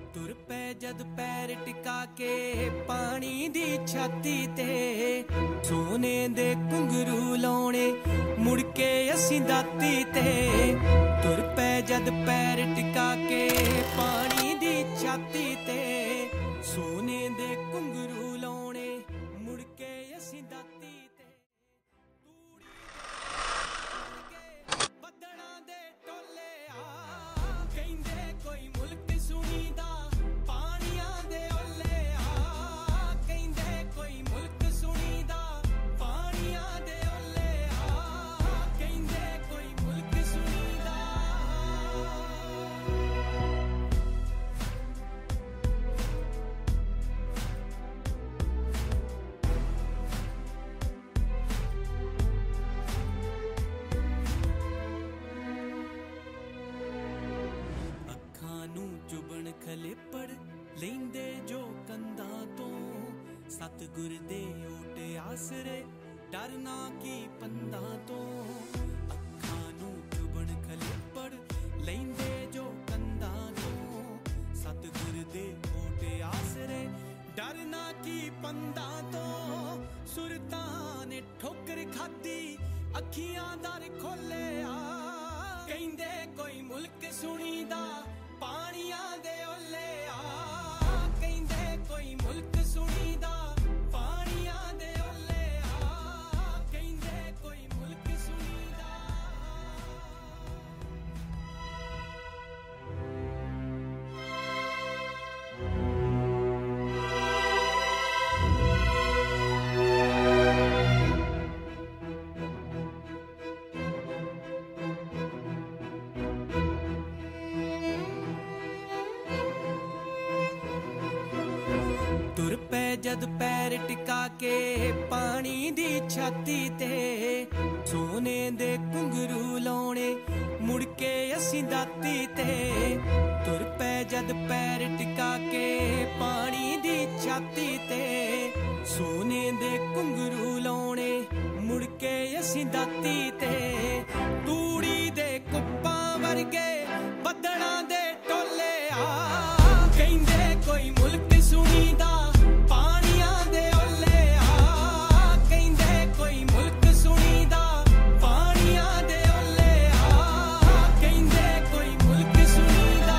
तुर पै जद पैर टिका के पानी दी छाती ते सोने दे घुंघरू लाउणे मुड़ के असीं दाती ते। तुर पै जद पैर टिका के पानी दी छाती ते सोने दे घुंघरू लाउणे मुड़ के असीं दाती ते। बदलां दे टोले आ कहंदे कोई मुल्क सुनीदा पानियां दे ओले आ कहंदे कोई मुल्क सुनीदा पानियां दे ओले आ कहंदे कोई मुल्क सुनीदा। चुबन खलेपड़ लेंदे जो कंधा तो सतगुर दे ओटे आसरे डरना की पंदा तो। अखां नूं चुबन खलेपड़ लेंदे जो कंधा तो सतगुर दे ओटे आसरे डरना की पंदा तो। सुरतां ने ठोकर खादी अखियां दर खोले आ कहंदे कोई मुल्क सुनीदा पानियां दे ओले आ कहंदे कोई मुल्क सुनीदा पानियां दे ओले आ कहंदे कोई मुल्क सुनीदा। तुर पै जद पैर टिका के पानी दी छाती ते सोने दे घुंघरू लाउणे मुड़ के असीं दाती ते। तुर पै जद पैर टिका के पानी दी छाती ते सोने दे घुंघरू लाउणे मुड़ के असीं दाती ते। तूड़ी दे कुप्पां वर्गे बदलां दे टोले आ कहंदे कोई मुल्क सुनीदा पानियां दे ओले आ कहंदे कोई मुल्क सुनीदा पानियां दे ओले आ कहंदे कोई मुल्क सुनीदा।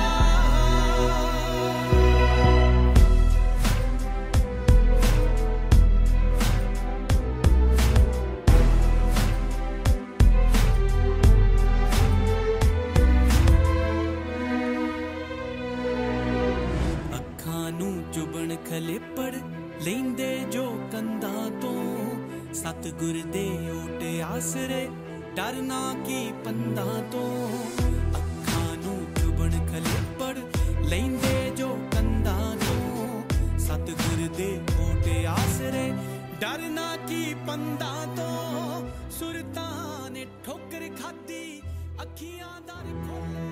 चुबन खलेपड़ लेंदे जो कंधा तो सतगुर दे ओटे आसरे डरना की पंदा तो। अखां नूं चुबन खलेपड़ लेंदे जो कंधा तो सतगुर दे ओटे आसरे डरना की पंदा तो। सुरतां ने ठोकर खादी अखियां दर खोले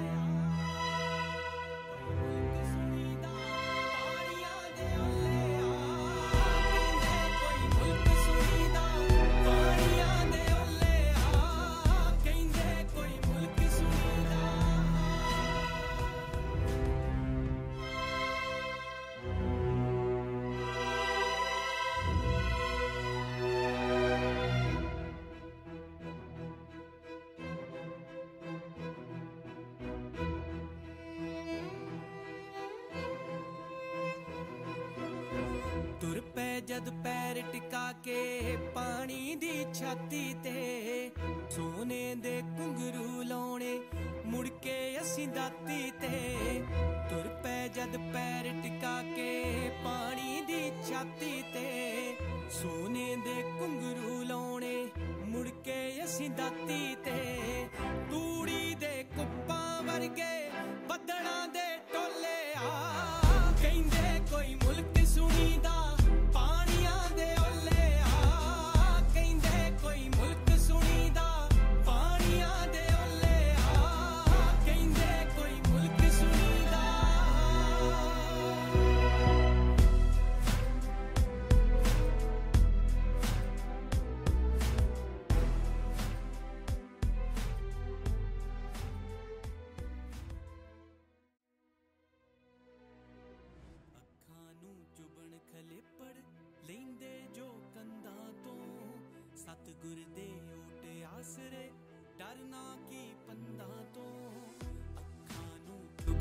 तुर पै जद पैर टिका के पानी दी छाती ते सोने दे घुंघरू लाउणे मुड़ के असीं दाती ते। तुर पै जद पैर टिका के पानी दी छाती ते सोने दे घुंघरू लाउणे मुड़ के असीं दाती ते। तूड़ी दे कुप्पां वर्गे बदलां दे टोले आ कहंदे कोई मुल्क सुनीदा पानियां दे ओले आ कहंदे कोई मुल्क सुनीदा पानियां दे ओले आ कहंदे कोई मुल्क सुनीदा।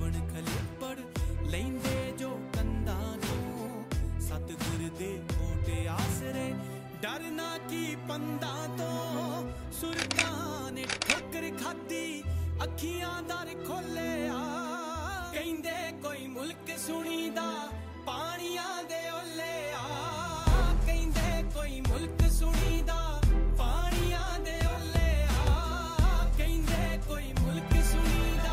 ਡੁੱਬਣ ਖਲੇਪੜ ਲੈਂਦੇ ਜੋ ਕੰਧਾਂ ਤੋਂ ਸਤਿਗੁਰ ਦੇ ਓਟੇ ਆਸਰੇ ਡਰਨਾ ਕੀ ਪੰਦਾਂ ਤੋਂ ਸੁਰਤਾਂ ਨੇ ਠੋਕਰ ਖਾਦੀ ਅੱਖੀਆਂ ਦਰ ਖੋਲਿਆ ਕਹਿੰਦੇ ਕੋਈ ਮੁਲਕ ਸੁਣੀਦਾ ਪਾਣੀਆਂ ਦੇ ਓਲੇ ਆ ਕਹਿੰਦੇ ਕੋਈ ਮੁਲਕ ਸੁਣੀਦਾ ਪਾਣੀਆਂ ਦੇ ਓਲੇ ਆ ਕਹਿੰਦੇ ਕੋਈ ਮੁਲਕ ਸੁਣੀਦਾ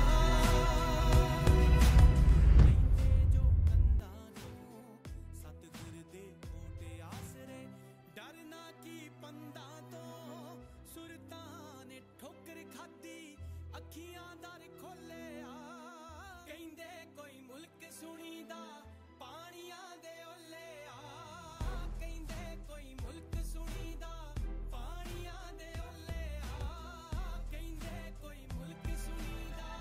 ਲੈਂਦੇ ਜੋ ਕੰਧਾਂ ਤੋਂ ਸਤਿਗੁਰ ਦੇ ਓਟੇ ਆਸਰੇ ਡਰਨਾ ਕੀ ਪੰਦਾਂ ਤੋਂ ਸੁਰਤਾਂ ਨੇ ਠੋਕਰ ਖਾਦੀ ਅੱਖੀਆਂ ਦਰ ਖੋਲਿਆ ਕਹਿੰਦੇ ਕੋਈ ਮੁਲਕ ਸੁਣੀਦਾ ਪਾਣੀਆਂ ਦੇ ਓਲੇ ਆ ਕਹਿੰਦੇ ਕੋਈ ਮੁਲਕ ਸੁਣੀਦਾ ਪਾਣੀਆਂ ਦੇ ਓਲੇ ਆ ਕਹਿੰਦੇ ਕੋਈ ਮੁਲਕ ਸੁਣੀਦਾ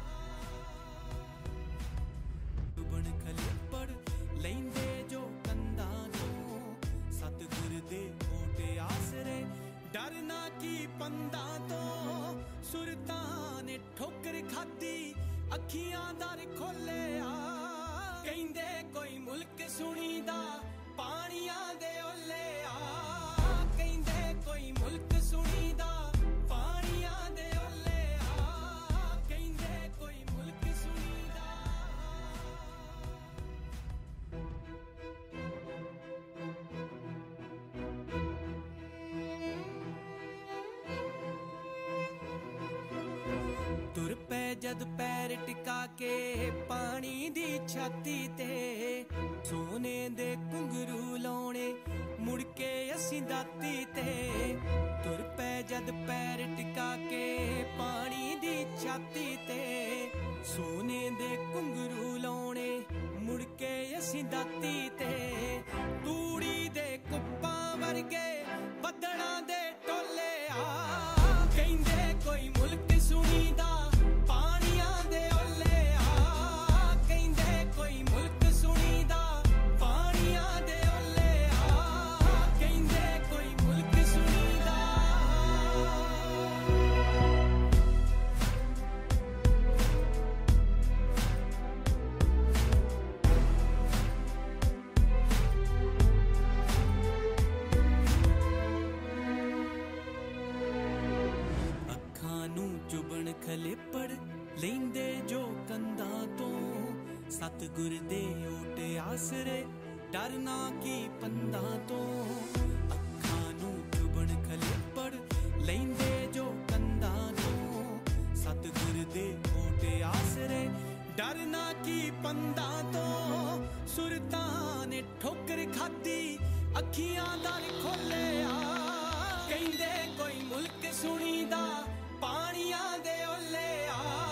ਡੁੱਬਣ ਖਲੇਪੜ ਲੈਂਦੇ ਜੋ ਕੰਧਾਂ ਤੋਂ ਸਤਿਗੁਰ ਦੇ ਓਟੇ ਆਸਰੇ ਡਰਨਾ ਕੀ ਪੰਦਾਂ ਤੋਂ ਸੁਰਤਾਂ ਨੇ ਠੋਕਰ ਖਾਦੀ ਅੱਖੀਆਂ ਦਰ ਖੋਲਿਆ ਕਹਿੰਦੇ ਕੋਈ ਮੁਲਕ ਸੁਣੀਦਾ ਪਾਣੀਆਂ ਦੇ ਓਲੇ ਆ ਕਹਿੰਦੇ ਕੋਈ ਮੁਲਕ ਸੁਣੀਦਾ ਪਾਣੀਆਂ ਦੇ ਓਲੇ ਆ ਕਹਿੰਦੇ ਕੋਈ ਮੁਲਕ ਸੁਣੀਦਾ ਤੁਰ ਪੈ ਜਦ ਪੈਰ ਟਿਕਾ ਕੇ ਪਾਣੀ ਦੀ ਛਾਤੀ ਤੇ ਸੋਨੇ ਦੇ ਘੁੰਗਰੂ ਲਾਉਣੇ ਮੁੜ ਕੇ ਅਸੀਂ ਦਾਤੀ ਤੇ ਤੁਰ ਪੈ ਜਦ ਪੈਰ ਟਿਕਾ ਕੇ ਪਾਣੀ ਦੀ ਛਾਤੀ ਤੇ ਸੋਨੇ ਦੇ ਘੁੰਗਰੂ ਲਾਉਣੇ ਮੁੜ ਕੇ ਅਸੀਂ ਦਾਤੀ ਤੇ ਤੂੜੀ ਦੇ ਕੁੱਪਾਂ ਵਰਗੇ ਬੱਦਲਾਂ ਦੇ ਟੋਲੇ ਆ ਕਹਿੰਦੇ ਕੋਈ ਮੁਲਕ ਸੁਣੀਦਾ ਪਾਣੀਆਂ ਦੇ ਓਲੇ ਆ ਕਹਿੰਦੇ ਕੋਈ ਮੁਲਕ ਸੁਣੀਦਾ ਪਾਣੀਆਂ ਦੇ ਓਲੇ ਆ ਕਹਿੰਦੇ ਕੋਈ ਮੁਲਕ ਸੁਣੀਦਾ ਅੱਖਾਂ ਨੂੰ ਚੁਬਣ ਖਲੇਪੜ ਲੈਂਦੇ ਜੋ ਕੰਧਾਂ ਤੋਂ ਸਤਿਗੁਰ ਦੇ ਓਟੇ ਆਸਰੇ ਡਰਨਾ ਕੀ ਪੰਦਾਂ ਤੋਂ ਅੱਖਾਂ ਨੂੰ ਚੁਬਣ ਖਲੇਪੜ ਲੈਂਦੇ ਜੋ ਕੰਧਾਂ ਤੋਂ ਸਤਿਗੁਰ ਦੇ ਓਟੇ ਆਸਰੇ ਡਰਨਾ ਕੀ ਪੰਦਾਂ ਤੋਂ ਸੁਰਤਾਂ ਨੇ ਠੋਕਰ ਖਾਦੀ ਅੱਖੀਆਂ ਦਰ ਖੋਲਿਆ ਕਹਿੰਦੇ ਕੋਈ ਮੁਲਕ ਸੁਣੀਦਾ ਪਾਣੀਆਂ ਦੇ ਓਲੇ ਆ